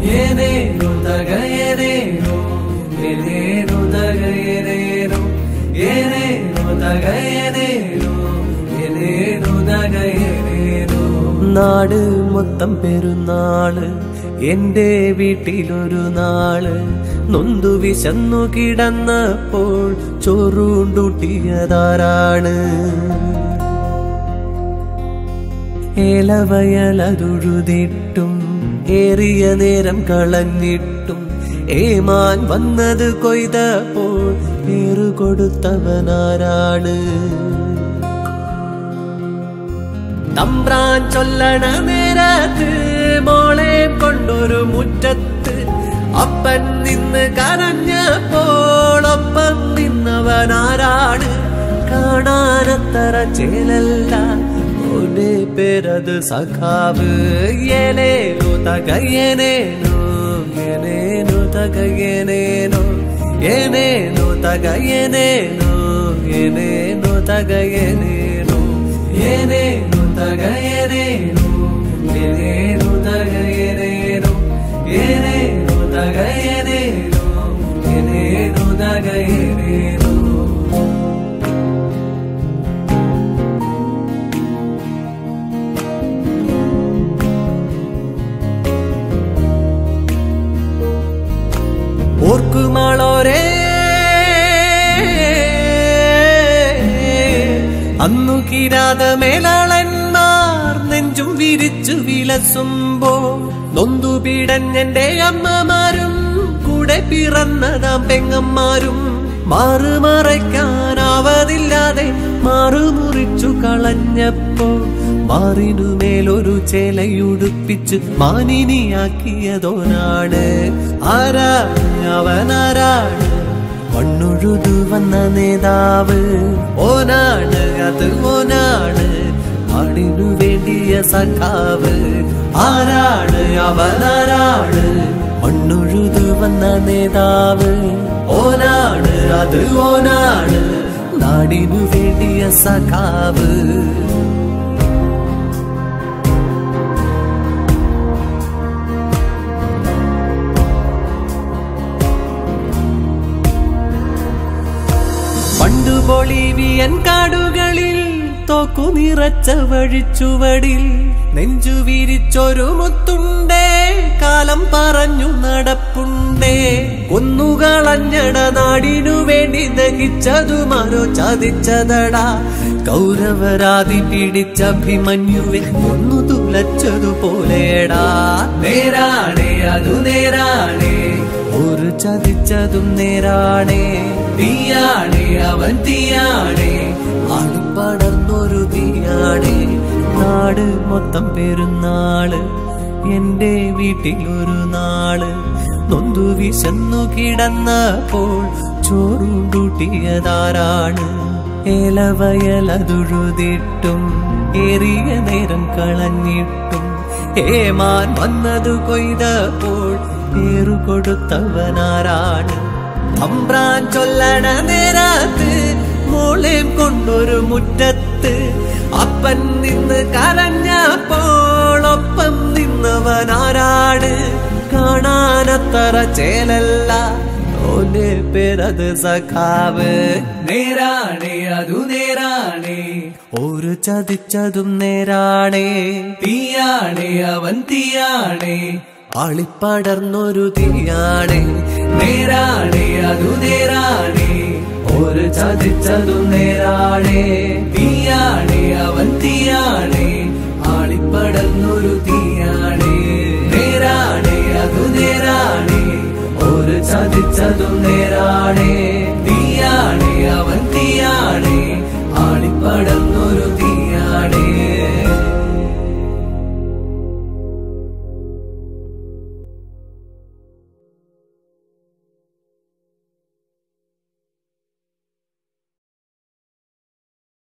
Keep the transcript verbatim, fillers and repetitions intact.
ಏನೇನು ತಗ ಏನೇನು ಏನೇನು ತಗ ಏನೇನು ಏನೇನು ತಗ ಏನೇನು ಏನೇನು ತಗ ಏನೇನು നാട് മൊത്തം പെരുന്നാള് എന്റെ വീട്ടിലൊരു നാള് നൊന്തു വിശന്നു കിടന്നപ്പോൾ ചോറുണ്ടൂട്ടിയതാരാണ് ഏലവയലതുഴുതിട്ടും ഏറിയ നേരം കളഞ്ഞിട്ടും ഏമാൻ വന്നത് കൊയ്തപ്പോൾ പേരു കൊടുത്തവനാരാണ് തമ്പ്രാൻ ചൊല്ലണ നേരത്ത് മോളെ കൊണ്ടൊരു മുറ്റത്ത് അപ്പൻ നിന്ന് കരഞ്ഞപ്പോൾ ഒപ്പം നിന്നവനാരാണ് കാണാനത്തറ ചേലല്ല ഓന്റെ പേരത് സഖാവ് ഏലേനു തകയനേനു ഏനേനു തകയനേനു ഏനേനു തകയനേനു ഏനേനു തകയനേനു ഏനേനു തകയനേനു ഏനേനു തകയനേനു ഏനേനു തകയനേനു ഏനേനു തകയനേനു ഓർക്കുമാളോരേ അന്നു കിരാത മേലാളന്മാർ നെഞ്ചും വിരിച്ചു വിലസുമ്പോ നൊന്തു പിടഞ്ഞെന്റെ അമ്മമാരും കൂടെ പിറന്നതാം പെങ്ങന്മാരും മാറുമറയ്ക്കാനാവതില്ലാതെ മാറുമുറിച്ചു കളഞ്ഞപ്പോ മാറിനുമേലൊരു ചേലയുടുപ്പിച്ച് മാനിനിയാക്കിയതോനാണ് ആരാണ് അവനാരാണ് മണ്ണുഴുതു വന്ന നേതാവ് ഓനാണ് അത് ഓനാണ് നാടിനു വേണ്ടിയ സഖാവ് ആരാണ് അവനാരാണ് മണ്ണുഴുതു വന്ന നേതാവ് ഓനാണ് അത് ഓനാണ് നാടിനു വേണ്ടിയ സഖാവ് പണ്ടു ബൊളീവിയൻ കാടുകളിൽ തോക്കു നിറച്ച വഴിച്ചുവടിൽ നെഞ്ചു വിരിച്ചൊരു മുത്തുണ്ടേ കാലം പറഞ്ഞു നടപ്പുണ്ടേ കൊന്നുകളഞ്ഞട നാടിനു വേണ്ടി ദഹിച്ചതുമാരോ ചതിച്ചതടാ കൗരവരാതി പിടിച്ച അഭിമന്യുവെ ഒന്നു തുലച്ചതുപോലെടാ നേരാണേ അതു നേരാണേ ഒരു ചതിച്ചതും നേരാണേ തീയാണേ അവൻ തീയാണേ ആളിപ്പടർന്നൊരു തീയാണേ നാട് മൊത്തം പെരുന്നാള് എന്റെ വീട്ടിലൊരു നാള് നൊന്തു വിശന്നു കിടന്നപ്പോൾ ചോറുണ്ടൂട്ടിയതാരാണ് ഏലവയലതുഴുതിട്ടും ഏറിയ നേരം കളഞ്ഞിട്ടും ഏമാൻ വന്നതു കൊയ്തപ്പോൾ പേരു കൊടുത്തവനാരാണ് തമ്പ്രാൻ ചൊല്ലണ നേരത്ത് മോളേം കൊണ്ടൊരു മുറ്റത്ത് അപ്പൻ നിന്ന് കരഞ്ഞപ്പോൾ ഒപ്പം നിന്നവനാരാണ് കാണാനത്തറ ചേലല്ല ഓന്റെ പേരത് സഖാവ് നേരാണേ അതു നേരാണേ ഒരു ചതിച്ചതും നേരാണേ തീയാണേ അവൻ തീയാണേ ആളിപ്പടർന്നൊരു തീയാണേ നേരാണേ അതു നേരാണേ ഒരു ചതിച്ചതും നേരാണേ തീയാണേ അവൻ തീയാണേ ആളിപ്പടർന്നൊരു തീയാണേ നേരാണേ അതു നേരാണേ ഒരു ചതിച്ചതും നേരാണേ തീയാണേ അവൻ തീയാണേ ആളിപ്പടർന്നു